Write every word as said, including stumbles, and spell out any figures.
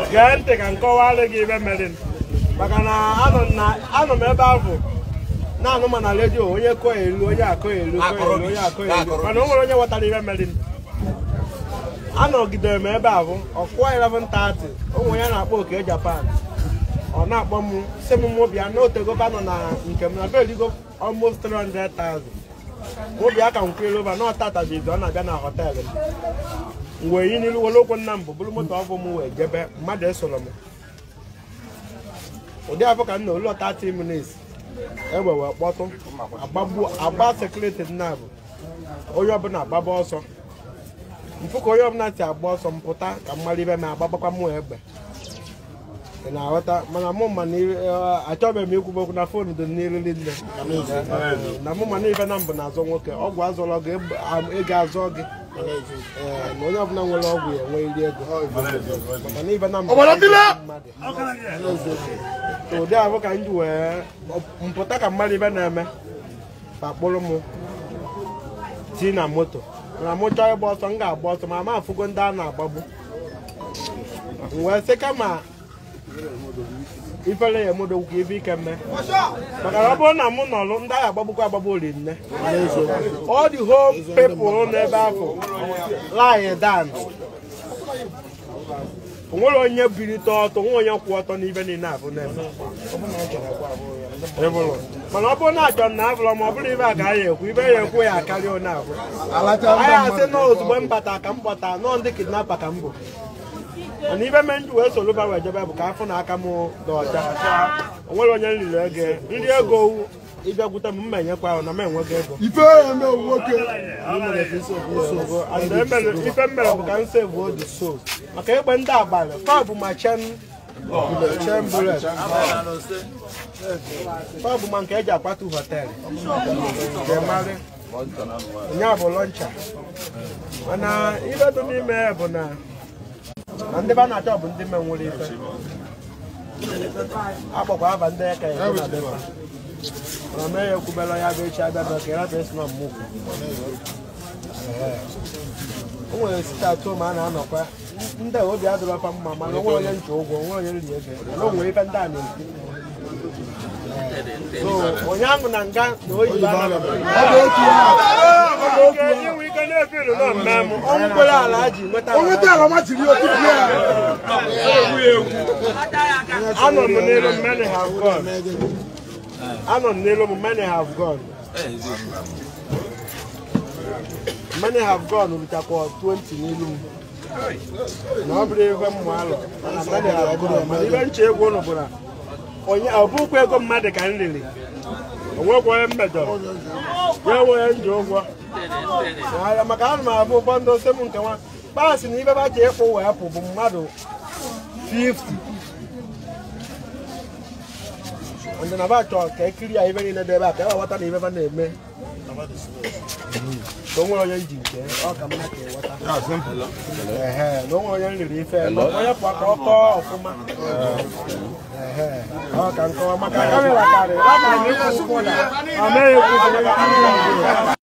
Gente can go out and give a medin. Bagana, I don't know, I don't know about you. Now, no man, I let you, you're coil, you're coil, you're coil, you're coil. I don't know what I even medin. I know them about of quite eleven thirty. Oh, we are not okay, Japan. Or not one, seven more, I know to go back on in Camera, go almost three hundred thousand. Maybe I can kill over, not that I did done again a hotel. We're in a local number, Blue of Moe, Jebbe, Mother Solomon. Or the African no lot thirty minutes. Ever bottom, a babu, a bar circulated nav. Oh, you're not Baba also. If you go up not a boss on Pota, and Maliba, my Baba Moebe. And I thought, Manamon, I told him you could work on a phone to nearly Linda. Namu even number as okay, or was all of I'm a gazog. One of them will always away there. And even number. So there I can do a Potaka Malibaname, Papolomo, Tina Moto. And I'm not about Sanga, but my mouth for going down now, Babu. Well, Sekama. If I lay a model give you come there. But I want a mono, die a babuka babu in there. All the whole people on the baffle lie down. One on your beauty thought, one young quarter, even enough on them. But upon that, John Naval, I believe I got we very queer carry on now. I say no, one but I come, but I know the kidnapper can. And even men to us all over where Jabba Cafon Akamo, daughter. Well, on your little again. India go, if you put a man, you're quite on a man, what go. If I am no worker, and then if a man can say what is so. Okay, when that by the far from my chan, chamber, far from Mancaja Patu Hotel. Nyabo luncher. And I even to me, Mabona. And the banana job and the man will eat. Abba and there can I may have Kubela each other, but there's no move. Oh, start to man and up. There will be other from Mamma, no one and Joe, one and no way even done. So, when young and gun, no, we can have it, ma'am. Uncle Alaji, but I don't know many have gone. I don't know many have gone. Many have gone with about twenty million. Nobody even well. Many have gone. Even check one of them. On your book, we go mad candidly. What were better? Where were you? I am a gunman of Bondo Seven Kawan. Passing even about the apple apple from Mado fifty. And then about talk, I clear even in the back. I want to even name me. Don't worry, you did. I'll come back here. What I no one young relief. No one up for my. I can call my camera. I'm